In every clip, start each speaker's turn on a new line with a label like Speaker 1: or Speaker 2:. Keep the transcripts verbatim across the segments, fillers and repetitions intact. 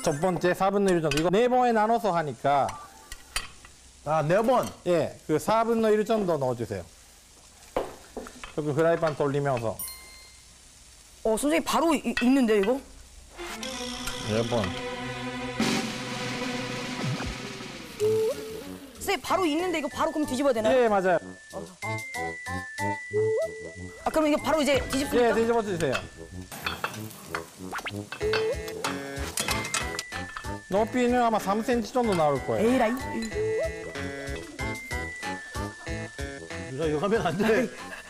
Speaker 1: 첫 번째 사분의 일 정도. 이거 네 번에 나눠서 하니까.
Speaker 2: 아, 네 번?
Speaker 1: 예, 그 사분의 일 정도 넣어주세요. 조금 후라이팬 돌리면서.
Speaker 3: 어, 선생님 바로 이, 익는데 이거?
Speaker 1: 네 번.
Speaker 3: 선생님 바로 익는데 이거 바로 그럼 뒤집어야 되나요?
Speaker 1: 예, 맞아요.
Speaker 3: 아, 그럼 이게 바로 이제 뒤집습니까?
Speaker 1: 예, 뒤집어 주세요. 높이는 아마 삼 센티미터 정도 나올 거예요.
Speaker 3: 에이라이.
Speaker 2: 누나 이거 하면 안 돼.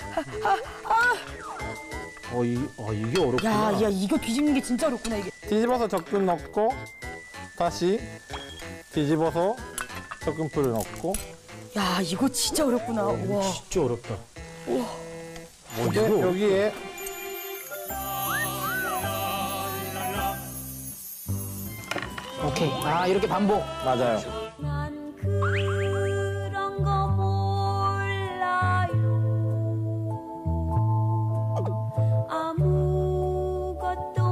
Speaker 2: 어, 이, 어, 이게 어렵구나.
Speaker 3: 야, 야, 이거 뒤집는 게 진짜 어렵구나 이게.
Speaker 1: 뒤집어서 적금 넣고 다시 뒤집어서 적금풀을 넣고.
Speaker 3: 야, 이거 진짜 어렵구나. 와.
Speaker 2: 진짜 어렵다.
Speaker 1: 어, 이제 여기에
Speaker 4: 오케이. 아, 이렇게 반복.
Speaker 1: 맞아요.
Speaker 5: 난 그런 거 몰라요. 아무것도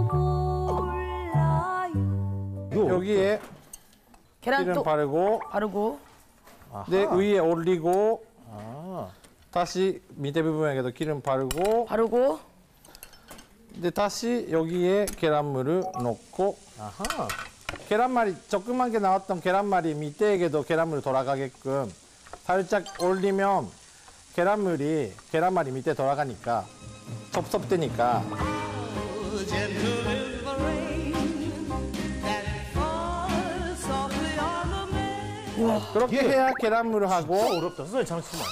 Speaker 5: 몰라요.
Speaker 1: 여기에
Speaker 3: 계란
Speaker 1: 기름
Speaker 3: 또
Speaker 1: 바르고
Speaker 3: 바르고.
Speaker 1: 네, 위에 올리고
Speaker 2: 아,
Speaker 1: 다시 밑에 부분에도 기름 바르고
Speaker 3: 바르고.
Speaker 1: 근데 다시 여기에 계란물을 넣고
Speaker 2: 아하.
Speaker 1: 계란말이 조그맣게 나왔던 계란말이 밑에에게도 계란물이 돌아가게끔 살짝 올리면 계란물이 계란말이 밑에 돌아가니까 섭섭되니까 그렇게 해야 계란물을 하고
Speaker 2: 어렵다. 선생님 잠시만.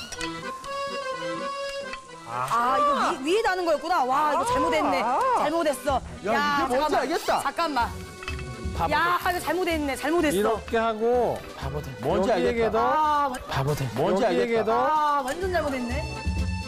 Speaker 3: 아, 이거 위, 위에 다는 거였구나. 와, 이거 잘못했네. 잘못했어.
Speaker 2: 야, 이게 뭔지 알겠다.
Speaker 3: 잠깐만. 야, 이거 잘못했네. 잘못했어.
Speaker 1: 이렇게 하고
Speaker 4: 바보들.
Speaker 2: 뭔지
Speaker 1: 여기에게도
Speaker 2: 알겠다.
Speaker 3: 아,
Speaker 4: 바보들.
Speaker 2: 뭔지 알겠다.
Speaker 1: 여기에게도
Speaker 3: 아, 완전 잘못했네.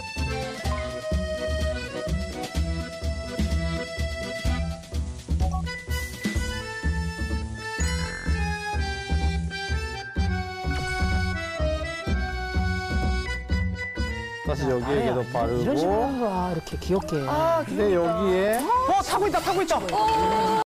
Speaker 1: 다시 여기에게도
Speaker 4: 이런 식으로
Speaker 1: 바르고
Speaker 4: 하는 거야. 이렇게 귀엽게.
Speaker 3: 아,
Speaker 1: 근데 여기에
Speaker 4: 어, 타고 있다, 타고 있다.